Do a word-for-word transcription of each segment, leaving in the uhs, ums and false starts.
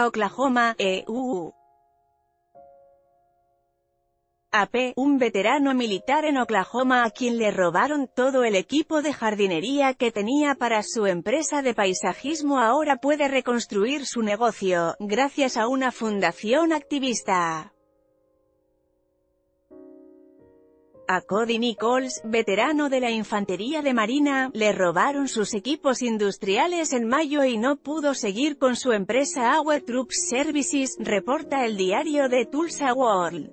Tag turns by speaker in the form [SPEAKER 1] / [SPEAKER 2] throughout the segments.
[SPEAKER 1] Tulsa, Oklahoma, E U A P, un veterano militar en Oklahoma a quien le robaron todo el equipo de jardinería que tenía para su empresa de paisajismo, ahora puede reconstruir su negocio, gracias a una fundación activista. A Cody Nichols, veterano de la Infantería de Marina, le robaron sus equipos industriales en mayo y no pudo seguir con su empresa Our Troops Services, reporta el diario The Tulsa World.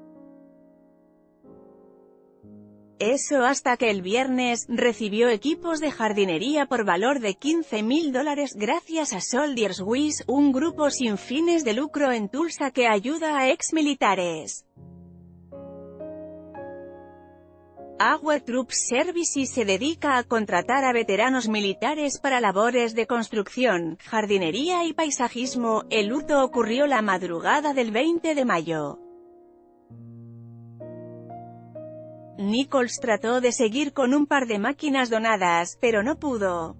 [SPEAKER 1] Eso hasta que el viernes, recibió equipos de jardinería por valor de quince mil dólares gracias a Soldiers Wish, un grupo sin fines de lucro en Tulsa que ayuda a exmilitares. Our Troops Services se dedica a contratar a veteranos militares para labores de construcción, jardinería y paisajismo. El hurto ocurrió la madrugada del veinte de mayo. Nichols trató de seguir con un par de máquinas donadas, pero no pudo.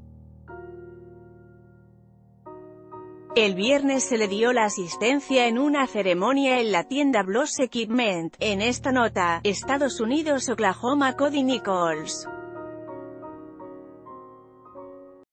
[SPEAKER 1] El viernes se le dio la asistencia en una ceremonia en la tienda Bloss Equipment. En esta nota, Estados Unidos, Oklahoma, Cody Nichols.